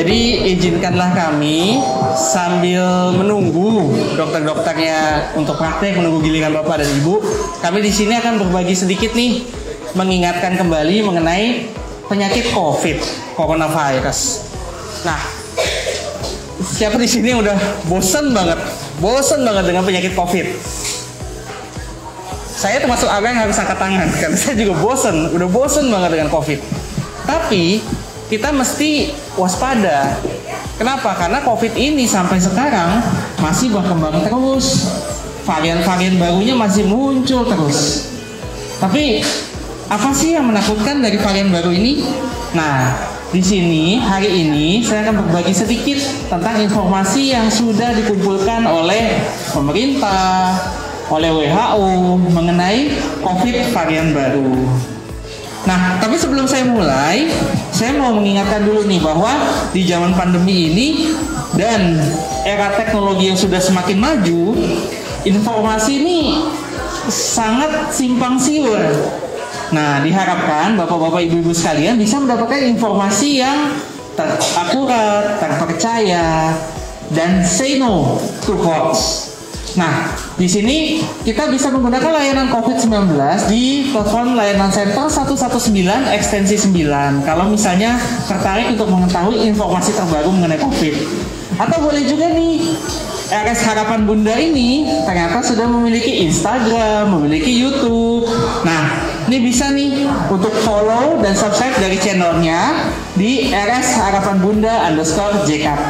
Jadi izinkanlah kami sambil menunggu dokter-dokternya untuk praktek, menunggu giliran Bapak dan Ibu, kami di sini akan berbagi sedikit nih, mengingatkan kembali mengenai penyakit COVID, coronavirus. Nah, siapa di sini udah bosen banget dengan penyakit COVID? Saya termasuk orang yang harus angkat tangan karena saya juga udah bosen banget dengan COVID. Tapi kita mesti waspada. Kenapa? Karena COVID ini sampai sekarang masih berkembang terus. Varian-varian barunya masih muncul terus. Tapi apa sih yang menakutkan dari varian baru ini? Nah, di sini hari ini saya akan berbagi sedikit tentang informasi yang sudah dikumpulkan oleh pemerintah, oleh WHO mengenai COVID varian baru. Nah, tapi sebelum saya mulai, saya mau mengingatkan dulu nih bahwa di zaman pandemi ini dan era teknologi yang sudah semakin maju, informasi ini sangat simpang siur. Nah, diharapkan Bapak-bapak, Ibu-ibu sekalian bisa mendapatkan informasi yang akurat, terpercaya, dan say no to hoax. Nah, di sini kita bisa menggunakan layanan COVID-19 di telepon layanan center 119 ekstensi 9 kalau misalnya tertarik untuk mengetahui informasi terbaru mengenai COVID. Atau boleh juga nih, RS Harapan Bunda ini ternyata sudah memiliki Instagram, memiliki YouTube. Nah, ini bisa nih untuk follow dan subscribe dari channelnya di RS Harapan Bunda _JKT.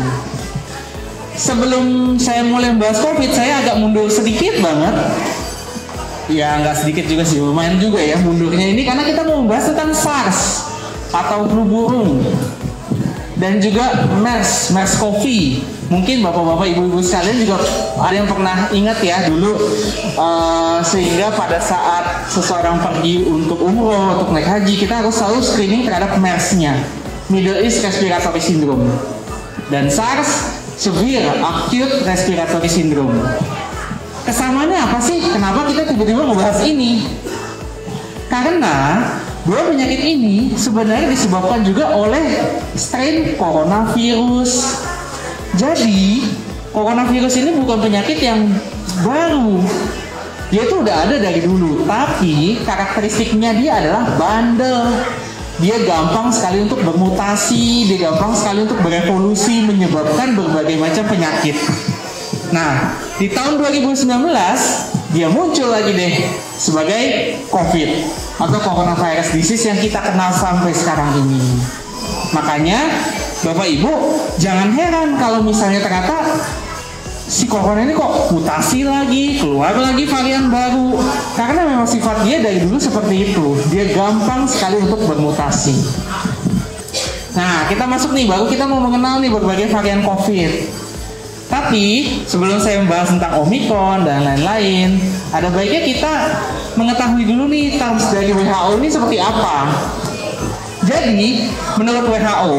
Sebelum saya mulai membahas COVID, saya agak mundur sedikit banget. Ya, nggak sedikit juga sih, lumayan juga ya mundurnya ini, karena kita mau membahas tentang SARS atau flu burung. Dan juga MERS-CoV. Mungkin bapak-bapak, ibu-ibu sekalian juga ada yang pernah ingat ya dulu, sehingga pada saat seseorang pergi untuk umroh, untuk naik haji, kita harus selalu screening terhadap MERS-nya, Middle East Respiratory Syndrome. Dan SARS, Severe Acute Respiratory Syndrome. Kesamaannya apa sih? Kenapa kita tiba-tiba membahas ini? Karena dua penyakit ini sebenarnya disebabkan juga oleh strain coronavirus. Jadi, coronavirus ini bukan penyakit yang baru. Dia itu udah ada dari dulu, tapi karakteristiknya dia adalah bandel. Dia gampang sekali untuk bermutasi, dia gampang sekali untuk berevolusi, menyebabkan berbagai macam penyakit. Nah, di tahun 2019, dia muncul lagi deh sebagai COVID atau coronavirus disease yang kita kenal sampai sekarang ini. Makanya, Bapak Ibu, jangan heran kalau misalnya ternyata si corona ini kok mutasi lagi, keluar lagi varian baru. Karena memang sifat dia dari dulu seperti itu. Dia gampang sekali untuk bermutasi. Nah, kita masuk nih, baru kita mau mengenal nih berbagai varian COVID. Tapi, sebelum saya membahas tentang Omicron dan lain-lain, ada baiknya kita mengetahui dulu nih terms dari WHO ini seperti apa. Jadi, menurut WHO,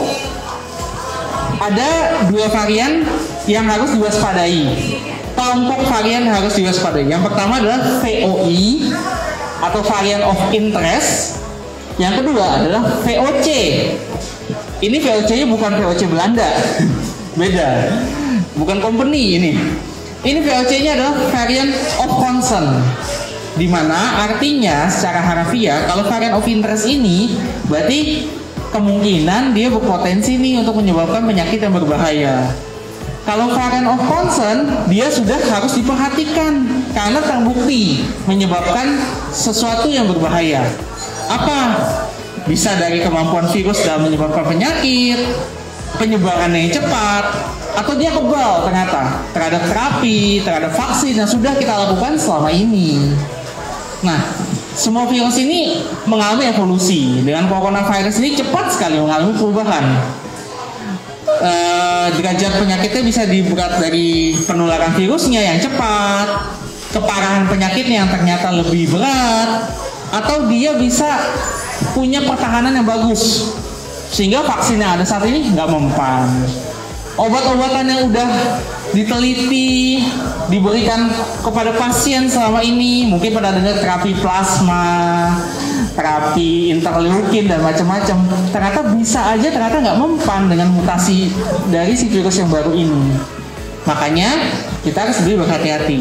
ada dua varian yang harus diwaspadai. Kelompok varian harus diwaspadai. Yang pertama adalah VOI atau varian of interest. Yang kedua adalah VOC. Ini VOC-nya bukan VOC Belanda. Beda. Bukan company ini. Ini VOC-nya adalah variant of concern. Di mana artinya secara harfiah kalau varian of interest ini berarti kemungkinan dia berpotensi nih untuk menyebabkan penyakit yang berbahaya. Kalau variant of concern, dia sudah harus diperhatikan karena terbukti menyebabkan sesuatu yang berbahaya. Apa? Bisa dari kemampuan virus dalam menyebabkan penyakit, penyebarannya yang cepat, atau dia kebal ternyata terhadap terapi, terhadap vaksin yang sudah kita lakukan selama ini. Nah, semua virus ini mengalami evolusi. Dengan coronavirus ini cepat sekali mengalami perubahan. Derajat penyakitnya bisa diberat dari penularan virusnya yang cepat, keparahan penyakitnya yang ternyata lebih berat, atau dia bisa punya pertahanan yang bagus sehingga vaksin yang ada saat ini nggak mempan. Obat-obatan yang udah diteliti, diberikan kepada pasien selama ini, mungkin pada dengar terapi plasma, terapi interleukin dan macam-macam, ternyata bisa aja ternyata nggak mempan dengan mutasi dari si virus yang baru ini. Makanya kita harus lebih berhati-hati.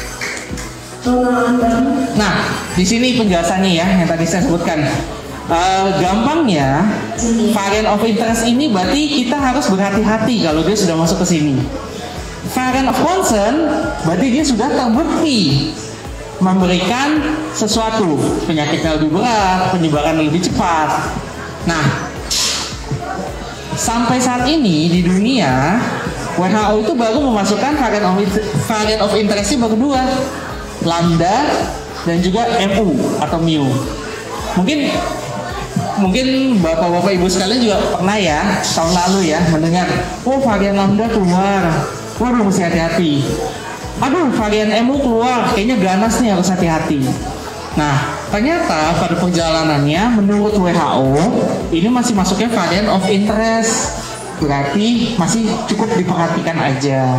Nah, di sini penjelasannya ya yang tadi saya sebutkan. Gampangnya variant of interest ini berarti kita harus berhati-hati kalau dia sudah masuk ke sini. Variant of concern berarti dia sudah terbukti memberikan sesuatu, penyakitnya lebih berat, penyebaran lebih cepat. Nah, sampai saat ini di dunia WHO itu baru memasukkan variant of interest baru 2, Lambda dan juga MU atau Mu. Mungkin bapak-bapak ibu sekalian juga pernah ya tahun lalu ya mendengar, oh varian Lambda keluar, waduh mesti hati-hati. Aduh varian MU keluar, kayaknya ganas nih, harus hati-hati. Nah ternyata pada perjalanannya menurut WHO ini masih masuknya variant of interest, berarti masih cukup diperhatikan aja.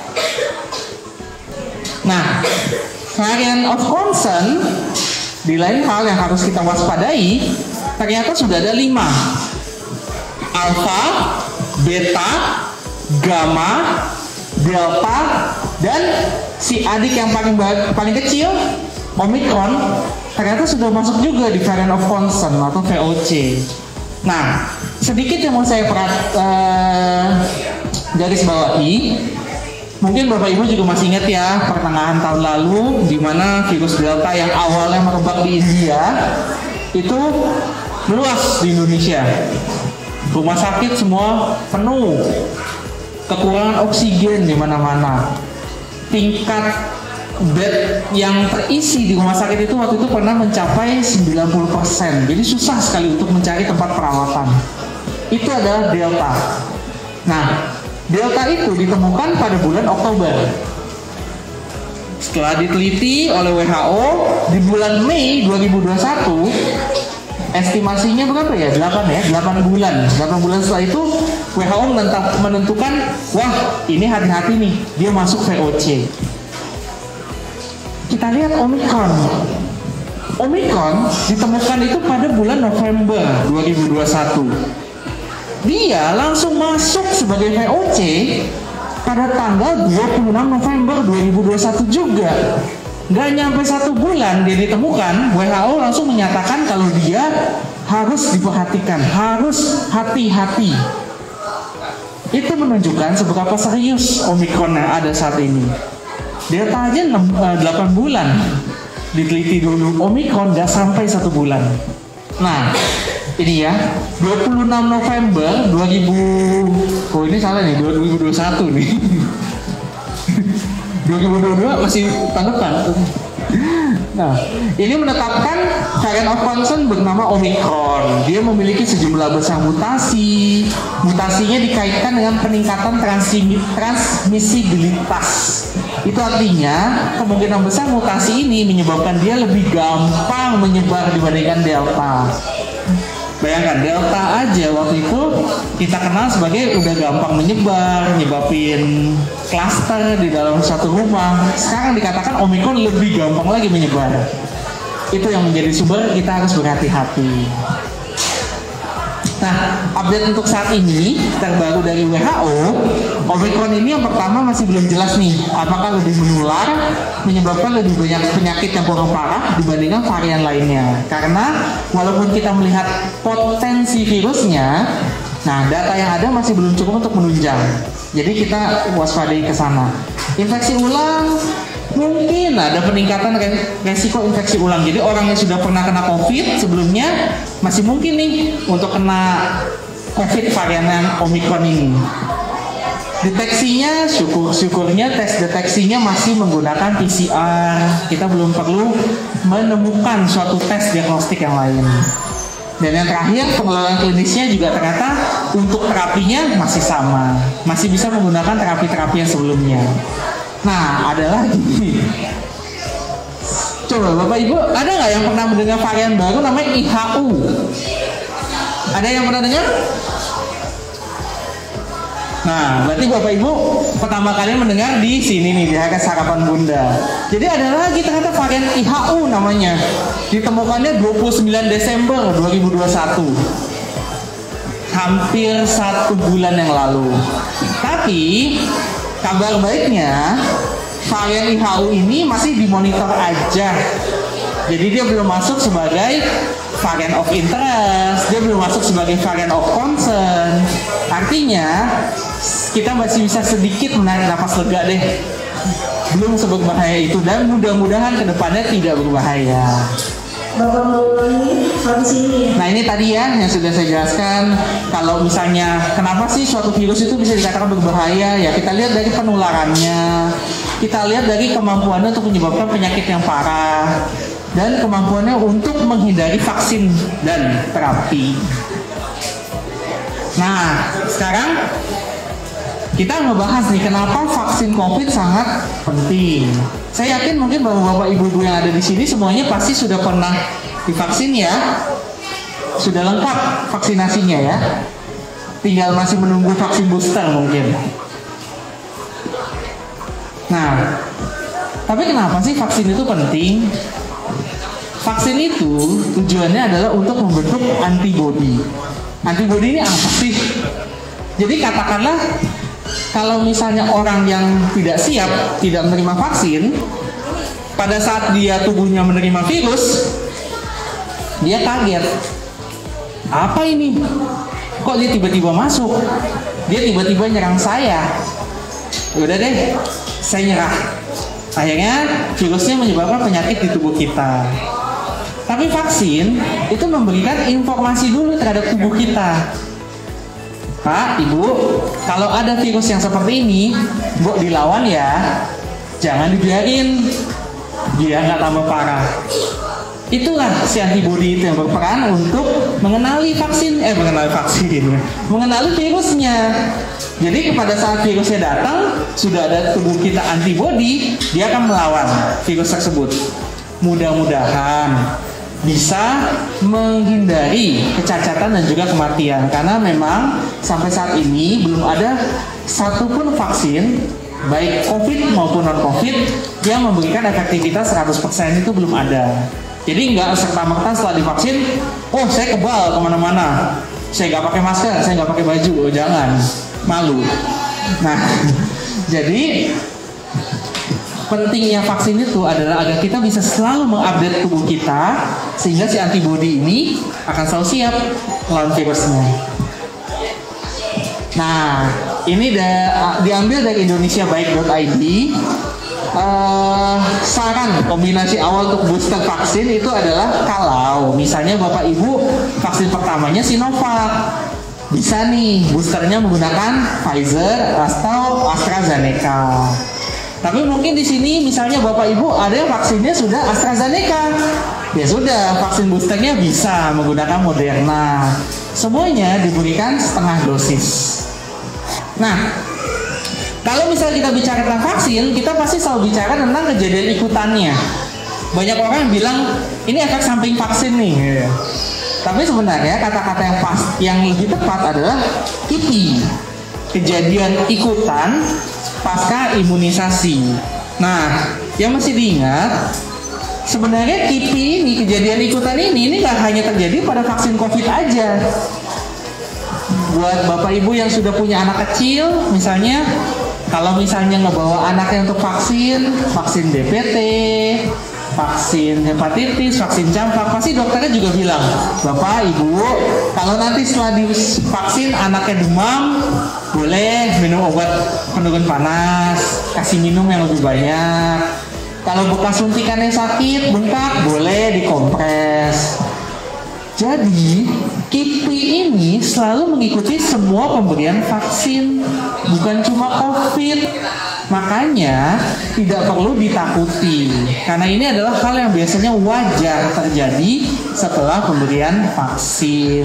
Nah variant of concern di lain hal yang harus kita waspadai, ternyata sudah ada 5. Alpha, beta, gamma, delta, dan si adik yang paling kecil, Omicron, ternyata sudah masuk juga di variant of concern atau VOC. Nah, sedikit yang mau saya garis bawahi. Mungkin Bapak Ibu juga masih ingat ya pertengahan tahun lalu di mana virus Delta yang awalnya merebak di India itu meluas di Indonesia. Rumah sakit semua penuh, kekurangan oksigen di mana-mana. Tingkat bed yang terisi di rumah sakit itu waktu itu pernah mencapai 90%. Jadi susah sekali untuk mencari tempat perawatan. Itu adalah Delta. Nah, Delta itu ditemukan pada bulan Oktober. Setelah diteliti oleh WHO di bulan Mei 2021, estimasinya berapa ya? 8 bulan. 8 bulan setelah itu WHO menentukan, wah ini hati-hati nih, dia masuk VOC. Kita lihat Omicron. Omicron ditemukan itu pada bulan November 2021. Dia langsung masuk sebagai VOC pada tanggal 26 November 2021 juga. Gak nyampe 1 bulan dia ditemukan, WHO langsung menyatakan kalau dia harus diperhatikan, harus hati-hati. Itu menunjukkan seberapa serius Omicron yang ada saat ini. Delta aja 8 bulan diteliti dulu, Omicron gak sampai 1 bulan. Nah, ini ya, 26 November 2000, oh ini salah nih, 2021 nih. 2022 masih tahun depan. Nah, ini menetapkan variant of concern bernama Omicron. Dia memiliki sejumlah besar mutasi. Mutasinya dikaitkan dengan peningkatan transmisibilitas. Itu artinya kemungkinan besar mutasi ini menyebabkan dia lebih gampang menyebar dibandingkan Delta. Bayangkan Delta aja waktu itu kita kenal sebagai udah gampang menyebar, nyebabin klaster di dalam satu rumah. Sekarang dikatakan Omicron lebih gampang lagi menyebar. Itu yang menjadi sumber kita harus berhati-hati. Nah, update untuk saat ini terbaru dari WHO, Omicron ini yang pertama masih belum jelas nih apakah lebih menular, menyebabkan lebih banyak penyakit yang kurang parah dibandingkan varian lainnya. Karena walaupun kita melihat potensi virusnya, nah data yang ada masih belum cukup untuk menunjang. Jadi kita waspadai ke sana. Infeksi ulang, mungkin ada peningkatan resiko infeksi ulang. Jadi orang yang sudah pernah kena COVID sebelumnya masih mungkin nih untuk kena COVID varian yang Omicron ini. Deteksinya, syukurnya tes deteksinya masih menggunakan PCR. Kita belum perlu menemukan suatu tes diagnostik yang lain. Dan yang terakhir, pengelolaan klinisnya juga ternyata untuk terapinya masih sama. Masih bisa menggunakan terapi-terapi yang sebelumnya. Nah, ada lagi. Coba Bapak Ibu, ada nggak yang pernah mendengar varian baru namanya IHU? Ada yang pernah dengar? Nah, berarti Bapak Ibu pertama kali mendengar di sini nih, di Hari Sarapan Bunda. Jadi ada lagi ternyata varian IHU namanya. Ditemukannya 29 Desember 2021. Hampir 1 bulan yang lalu. Tapi kabar baiknya varian IHU ini masih dimonitor aja. Jadi dia belum masuk sebagai varian of interest, dia belum masuk sebagai varian of concern. Artinya kita masih bisa sedikit menarik nafas lega deh. Belum seberbahaya itu dan mudah-mudahan kedepannya tidak berbahaya. Bapak mau ulangi habis ini. Nah ini tadi ya yang sudah saya jelaskan. Kalau misalnya kenapa sih suatu virus itu bisa dikatakan berbahaya? Ya kita lihat dari penularannya, kita lihat dari kemampuannya untuk menyebabkan penyakit yang parah, dan kemampuannya untuk menghindari vaksin dan terapi. Nah sekarang kita ngebahas nih kenapa vaksin COVID sangat penting. Saya yakin mungkin bapak-bapak ibu-ibu yang ada di sini semuanya pasti sudah pernah divaksin ya, sudah lengkap vaksinasinya ya. Tinggal masih menunggu vaksin booster mungkin. Nah, tapi kenapa sih vaksin itu penting? Vaksin itu tujuannya adalah untuk membentuk antibodi. Antibodi ini apa sih? Jadi katakanlah kalau misalnya orang yang tidak siap, tidak menerima vaksin, pada saat dia tubuhnya menerima virus, dia kaget. Apa ini? Kok dia tiba-tiba masuk? Dia tiba-tiba nyerang saya. Udah deh, saya nyerah. Akhirnya virusnya menyebabkan penyakit di tubuh kita. Tapi vaksin itu memberikan informasi dulu terhadap tubuh kita. Pak, Ibu, kalau ada virus yang seperti ini, Bu, dilawan ya. Jangan dibiarin, dia nggak tambah parah. Itulah si antibodi itu yang berperan untuk mengenali mengenali virusnya. Jadi pada saat virusnya datang, sudah ada tubuh kita antibodi, dia akan melawan virus tersebut. Mudah-mudahan bisa menghindari kecacatan dan juga kematian, karena memang sampai saat ini belum ada satupun vaksin baik COVID maupun non-COVID yang memberikan efektivitas 100%, itu belum ada. Jadi nggak serta-merta setelah divaksin, oh saya kebal kemana-mana, saya nggak pakai masker, saya nggak pakai baju, oh jangan, malu. Nah, jadi pentingnya vaksin itu adalah agar kita bisa selalu mengupdate tubuh kita sehingga si antibodi ini akan selalu siap melawan virusnya. Nah, ini diambil dari indonesiabaik.id. Saran kombinasi awal untuk booster vaksin itu adalah kalau misalnya Bapak Ibu vaksin pertamanya Sinovac, bisa nih boosternya menggunakan Pfizer atau AstraZeneca. Tapi mungkin di sini misalnya Bapak Ibu ada yang vaksinnya sudah AstraZeneca, ya sudah vaksin boosternya bisa menggunakan Moderna. Semuanya diberikan setengah dosis. Nah, kalau misalnya kita bicara tentang vaksin, kita pasti selalu bicara tentang kejadian ikutannya. Banyak orang yang bilang ini efek samping vaksin nih. Tapi sebenarnya kata-kata yang lebih tepat adalah KIPI, kejadian ikutan pasca imunisasi. Nah, yang mesti diingat, sebenarnya KIPI ini, kejadian ikutan ini nggak hanya terjadi pada vaksin COVID aja. Buat Bapak Ibu yang sudah punya anak kecil, misalnya, kalau misalnya ngebawa anaknya untuk vaksin DPT, vaksin hepatitis, vaksin campak, pasti dokternya juga bilang, Bapak, Ibu, kalau nanti setelah divaksin anaknya demam, boleh minum obat penurun panas, kasih minum yang lebih banyak. Kalau bekas suntikannya sakit, bengkak, boleh dikompres. Jadi, KIPI ini selalu mengikuti semua pemberian vaksin, bukan cuma COVID. Makanya tidak perlu ditakuti, karena ini adalah hal yang biasanya wajar terjadi setelah pemberian vaksin.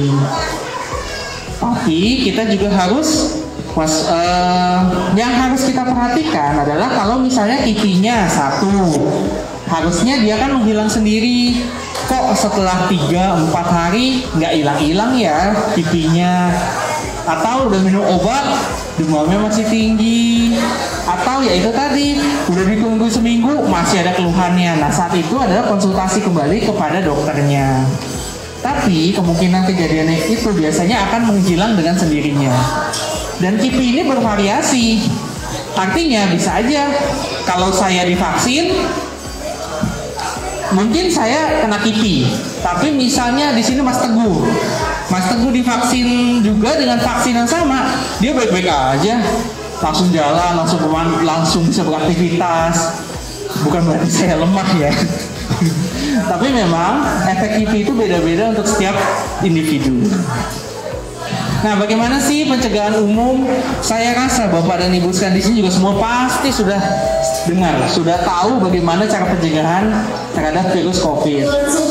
Tapi kita juga harus yang harus kita perhatikan adalah kalau misalnya KIPI-nya 1, harusnya dia kan menghilang sendiri. Kok setelah 3-4 hari nggak hilang-hilang ya KIPI-nya? Atau udah minum obat demamnya masih tinggi, atau ya itu tadi udah ditunggu seminggu masih ada keluhannya. Nah, saat itu adalah konsultasi kembali kepada dokternya. Tapi kemungkinan kejadiannya itu biasanya akan menghilang dengan sendirinya. Dan KIPI ini bervariasi. Artinya bisa aja kalau saya divaksin, mungkin saya kena KIPI. Tapi misalnya di sini Mas Teguh divaksin juga dengan vaksin yang sama, dia baik-baik aja, langsung jalan, langsung bisa beraktivitas. Bukan berarti saya lemah ya. Tapi memang efek KIPI itu beda-beda untuk setiap individu. Nah, bagaimana sih pencegahan umum? Saya rasa Bapak dan Ibu sekalian di sini juga semua pasti sudah dengar, sudah tahu bagaimana cara pencegahan terhadap virus COVID.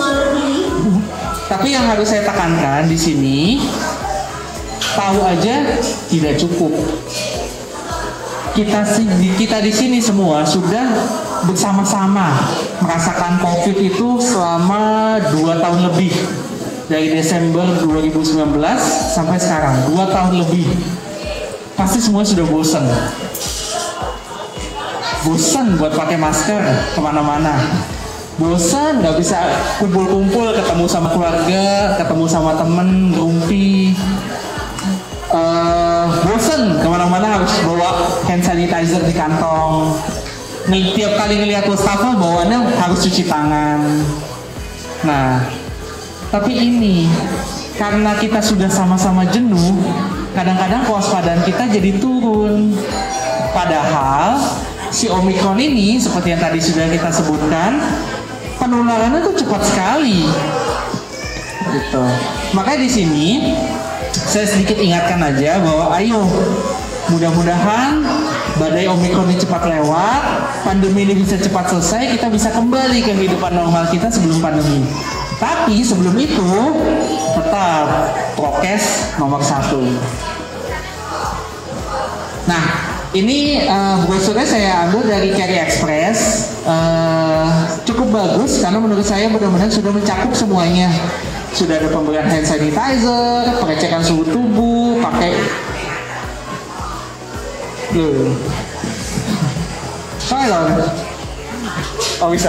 Tapi yang harus saya tekankan di sini, tahu aja tidak cukup. Kita di sini semua sudah bersama-sama merasakan COVID itu selama 2 tahun lebih. Dari Desember 2019 sampai sekarang, 2 tahun lebih. Pasti semua sudah bosan. Bosan buat pakai masker kemana-mana. Bosan nggak bisa kumpul-kumpul, ketemu sama keluarga, ketemu sama temen, rumpi. Bosan kemana-mana harus bawa hand sanitizer di kantong. Tiap kali ngelihat wastafel bawaannya harus cuci tangan. Nah, tapi ini karena kita sudah sama-sama jenuh, kadang-kadang kewaspadaan kita jadi turun. Padahal si Omikron ini seperti yang tadi sudah kita sebutkan, penularannya tuh cepat sekali. Gitu. Makanya di sini saya sedikit ingatkan aja bahwa ayo, mudah-mudahan badai Omikron ini cepat lewat, pandemi ini bisa cepat selesai, kita bisa kembali ke kehidupan normal kita sebelum pandemi. Tapi sebelum itu tetap prokes nomor 1. Nah, ini brosurnya saya ambil dari Carry Express. Cukup bagus karena menurut saya benar-benar sudah mencakup semuanya. Sudah ada pemberian hand sanitizer, pengecekan suhu tubuh, pakai oh bisa.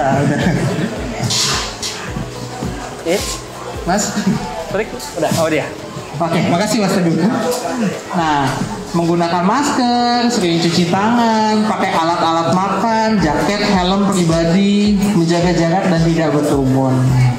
Mas, trik udah. Oh dia. Oke, makasih Mas Teguh. Nah, menggunakan masker, sering cuci tangan, pakai alat-alat makan, jaket, helm pribadi, menjaga jarak dan tidak berkerumun.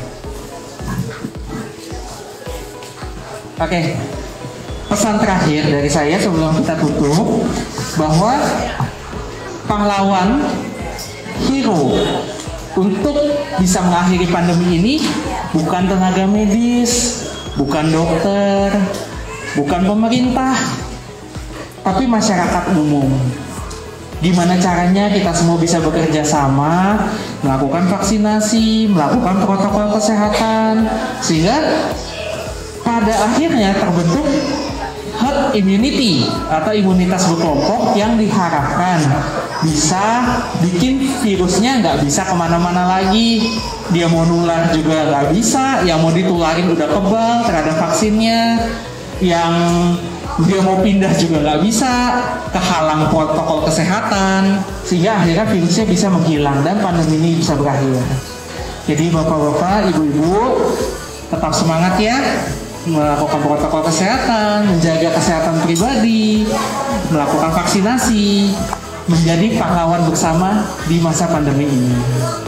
Oke, pesan terakhir dari saya sebelum kita tutup bahwa pahlawan, hero untuk bisa mengakhiri pandemi ini bukan tenaga medis, bukan dokter, bukan pemerintah, tapi masyarakat umum. Gimana caranya kita semua bisa bekerja sama, melakukan vaksinasi, melakukan protokol kesehatan, sehingga pada akhirnya terbentuk herd immunity atau imunitas berkelompok yang diharapkan bisa bikin virusnya nggak bisa kemana-mana lagi. Dia mau nular juga nggak bisa, yang mau ditularin udah kebal terhadap vaksinnya, yang dia mau pindah juga nggak bisa, kehalang protokol kesehatan, sehingga akhirnya virusnya bisa menghilang dan pandemi ini bisa berakhir. Jadi bapak-bapak, ibu-ibu, tetap semangat ya, melakukan protokol kesehatan, menjaga kesehatan pribadi, melakukan vaksinasi, menjadi pahlawan bersama di masa pandemi ini.